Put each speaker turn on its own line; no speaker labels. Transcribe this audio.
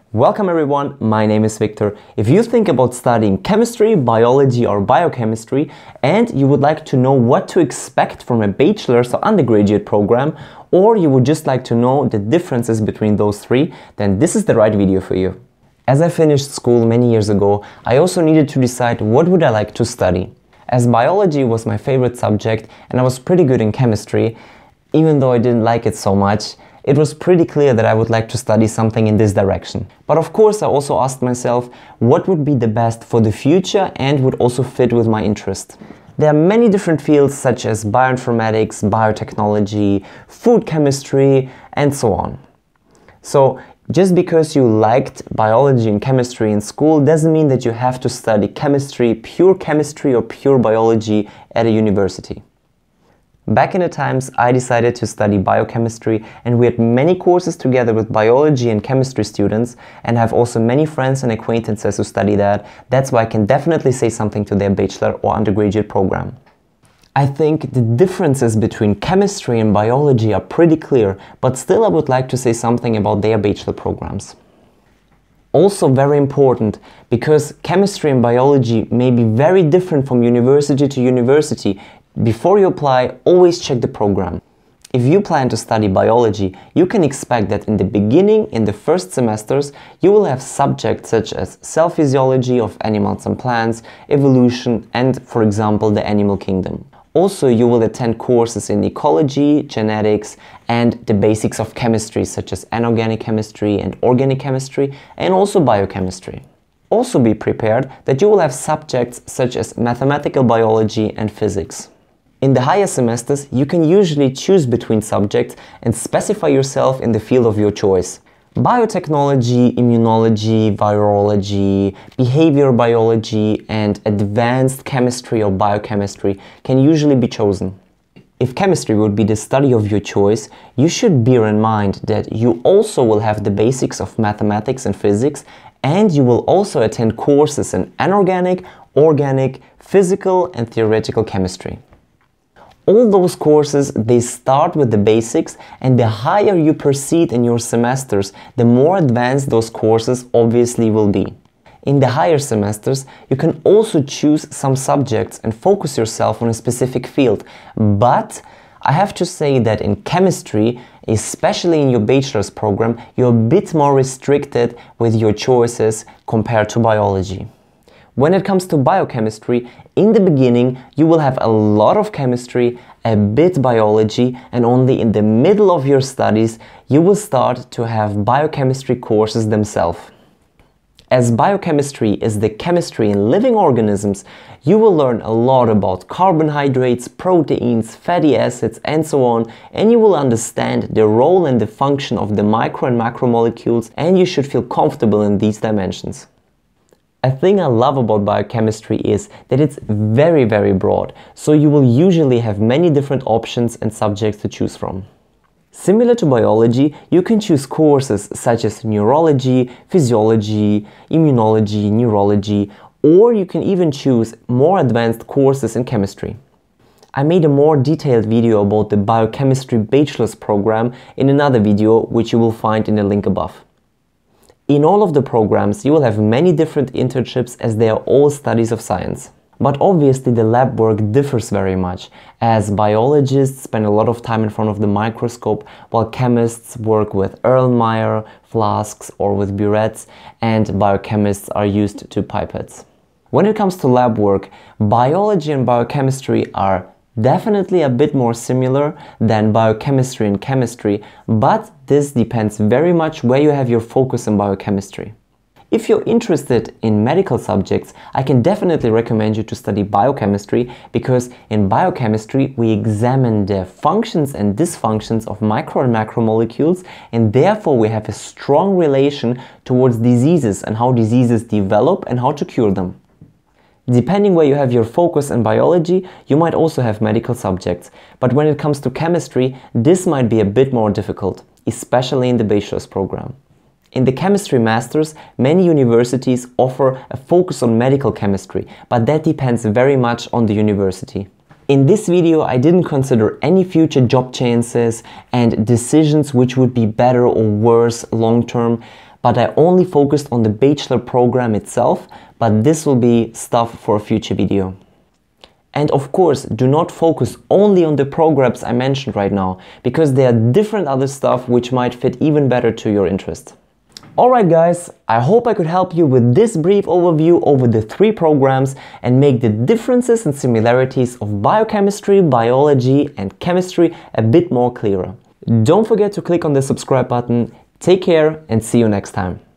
Welcome everyone, my name is Victor. If you think about studying chemistry, biology or biochemistry and you would like to know what to expect from a bachelor's or undergraduate program, or you would just like to know the differences between those three, then this is the right video for you. As I finished school many years ago, I also needed to decide what would I like to study. As biology was my favorite subject and I was pretty good in chemistry, even though I didn't like it so much, it was pretty clear that I would like to study something in this direction. But of course I also asked myself what would be the best for the future and would also fit with my interest. There are many different fields such as bioinformatics, biotechnology, food chemistry and so on. So just because you liked biology and chemistry in school doesn't mean that you have to study chemistry or pure biology at a university. Back in the times, I decided to study biochemistry and we had many courses together with biology and chemistry students and have also many friends and acquaintances who study that. That's why I can definitely say something to their bachelor or undergraduate program. I think the differences between chemistry and biology are pretty clear, but still I would like to say something about their bachelor programs. Also very important, because chemistry and biology may be very different from university to university. Before you apply, always check the program. If you plan to study biology, you can expect that in the beginning, in the first semesters, you will have subjects such as cell physiology of animals and plants, evolution and, for example, the animal kingdom. Also, you will attend courses in ecology, genetics and the basics of chemistry such as inorganic chemistry and organic chemistry and also biochemistry. Also be prepared that you will have subjects such as mathematical biology and physics. In the higher semesters, you can usually choose between subjects and specify yourself in the field of your choice. Biotechnology, immunology, virology, behavior biology, and advanced chemistry or biochemistry can usually be chosen. If chemistry would be the study of your choice, you should bear in mind that you also will have the basics of mathematics and physics, and you will also attend courses in inorganic, organic, physical, and theoretical chemistry. All those courses, they start with the basics, and the higher you proceed in your semesters, the more advanced those courses obviously will be. In the higher semesters, you can also choose some subjects and focus yourself on a specific field. But I have to say that in chemistry, especially in your bachelor's program, you're a bit more restricted with your choices compared to biology. When it comes to biochemistry, in the beginning you will have a lot of chemistry, a bit biology, and only in the middle of your studies you will start to have biochemistry courses themselves. As biochemistry is the chemistry in living organisms, you will learn a lot about carbohydrates, proteins, fatty acids and so on, and you will understand the role and the function of the micro and macromolecules, and you should feel comfortable in these dimensions. A thing I love about biochemistry is that it's very broad, so you will usually have many different options and subjects to choose from. Similar to biology, you can choose courses such as neurology, physiology, immunology, neurology, or you can even choose more advanced courses in chemistry. I made a more detailed video about the biochemistry bachelor's program in another video, which you will find in the link above. In all of the programs, you will have many different internships as they are all studies of science. But obviously the lab work differs very much, as biologists spend a lot of time in front of the microscope, while chemists work with Erlenmeyer, flasks or with burettes, and biochemists are used to pipettes. When it comes to lab work, biology and biochemistry are definitely a bit more similar than biochemistry and chemistry, but this depends very much where you have your focus in biochemistry. If you're interested in medical subjects, I can definitely recommend you to study biochemistry, because in biochemistry we examine the functions and dysfunctions of micro and macromolecules, and therefore we have a strong relation towards diseases and how diseases develop and how to cure them. Depending where you have your focus in biology, you might also have medical subjects, but when it comes to chemistry, this might be a bit more difficult, especially in the bachelor's program. In the chemistry masters, many universities offer a focus on medical chemistry, but that depends very much on the university. In this video, I didn't consider any future job chances and decisions which would be better or worse long term, but I only focused on the bachelor program itself, but this will be stuff for a future video. And of course, do not focus only on the programs I mentioned right now, because there are different other stuff which might fit even better to your interest. Alright guys, I hope I could help you with this brief overview over the 3 programs and make the differences and similarities of biochemistry, biology and chemistry a bit more clearer. Don't forget to click on the subscribe button. Take care and see you next time.